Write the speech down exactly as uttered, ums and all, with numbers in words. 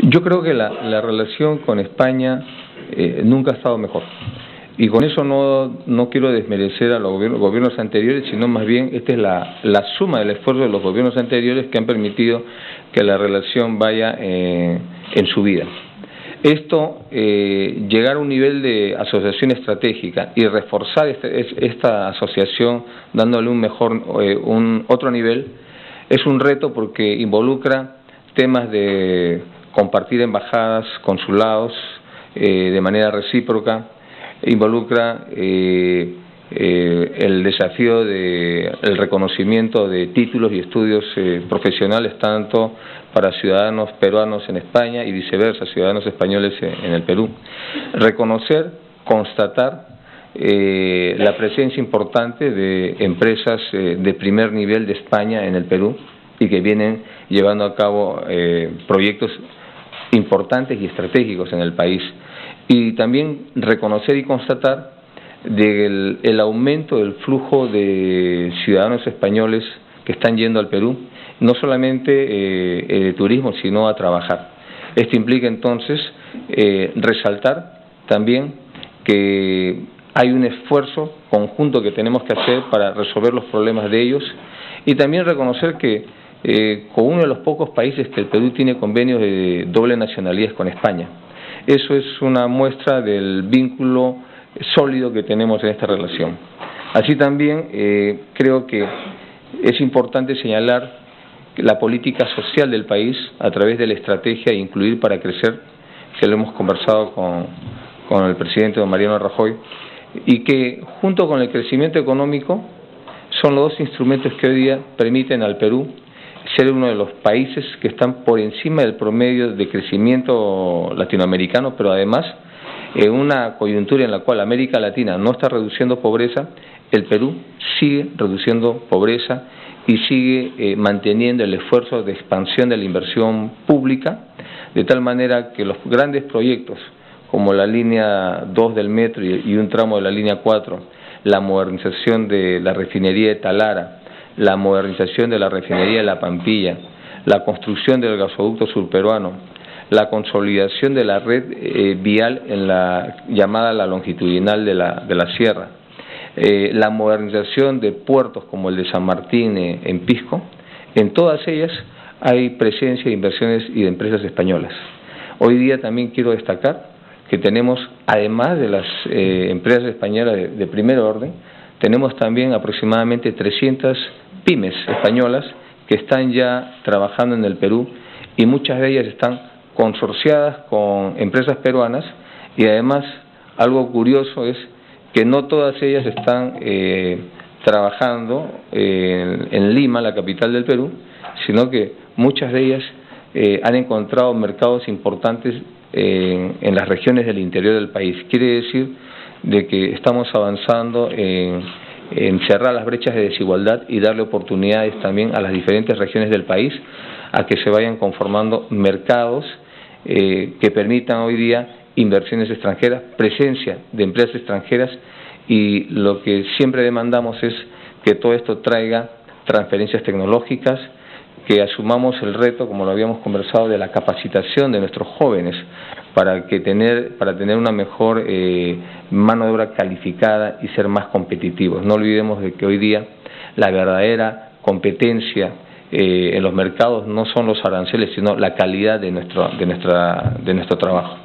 Yo creo que la, la relación con España eh, nunca ha estado mejor. Y con eso no, no quiero desmerecer a los gobiernos, gobiernos anteriores, sino más bien esta es la, la suma del esfuerzo de los gobiernos anteriores que han permitido que la relación vaya eh, en subida. Esto, eh, llegar a un nivel de asociación estratégica y reforzar este, esta asociación dándole un mejor, eh, un otro nivel, es un reto porque involucra temas de compartir embajadas, consulados, eh, de manera recíproca, involucra eh, eh, el desafío de el reconocimiento de títulos y estudios eh, profesionales tanto para ciudadanos peruanos en España y viceversa, ciudadanos españoles en, en el Perú. Reconocer, constatar eh, la presencia importante de empresas eh, de primer nivel de España en el Perú y que vienen llevando a cabo eh, proyectos importantes y estratégicos en el país. Y también reconocer y constatar del el aumento del flujo de ciudadanos españoles que están yendo al Perú, no solamente eh, eh, de turismo, sino a trabajar. Esto implica entonces eh, resaltar también que hay un esfuerzo conjunto que tenemos que hacer para resolver los problemas de ellos y también reconocer que eh, con uno de los pocos países que el Perú tiene convenios de doble nacionalidad con España. Eso es una muestra del vínculo sólido que tenemos en esta relación. Así también eh, creo que es importante señalar la política social del país a través de la estrategia Incluir para Crecer, que lo hemos conversado con, con el presidente don Mariano Rajoy, y que junto con el crecimiento económico son los dos instrumentos que hoy día permiten al Perú ser uno de los países que están por encima del promedio de crecimiento latinoamericano, pero además en una coyuntura en la cual América Latina no está reduciendo pobreza, el Perú sigue reduciendo pobreza y sigue eh, manteniendo el esfuerzo de expansión de la inversión pública, de tal manera que los grandes proyectos como la línea dos del metro y, y un tramo de la línea cuatro, la modernización de la refinería de Talara, la modernización de la refinería de La Pampilla, la construcción del gasoducto surperuano, la consolidación de la red eh, vial en la llamada la longitudinal de la, de la sierra, eh, la modernización de puertos como el de San Martín eh, en Pisco, en todas ellas hay presencia de inversiones y de empresas españolas. Hoy día también quiero destacar que tenemos, además de las eh, empresas españolas de, de primer orden, tenemos también aproximadamente trescientas pymes españolas que están ya trabajando en el Perú y muchas de ellas están consorciadas con empresas peruanas y además algo curioso es que no todas ellas están eh, trabajando eh, en, en Lima, la capital del Perú, sino que muchas de ellas eh, han encontrado mercados importantes eh, en las regiones del interior del país. Quiere decir de que estamos avanzando en, en cerrar las brechas de desigualdad y darle oportunidades también a las diferentes regiones del país a que se vayan conformando mercados eh, que permitan hoy día inversiones extranjeras, presencia de empresas extranjeras y lo que siempre demandamos es que todo esto traiga transferencias tecnológicas, que asumamos el reto, como lo habíamos conversado, de la capacitación de nuestros jóvenes para que tener para tener una mejor eh, mano de obra calificada y ser más competitivos. No olvidemos de que hoy día la verdadera competencia eh, en los mercados no son los aranceles, sino la calidad de nuestro de nuestra de nuestro trabajo.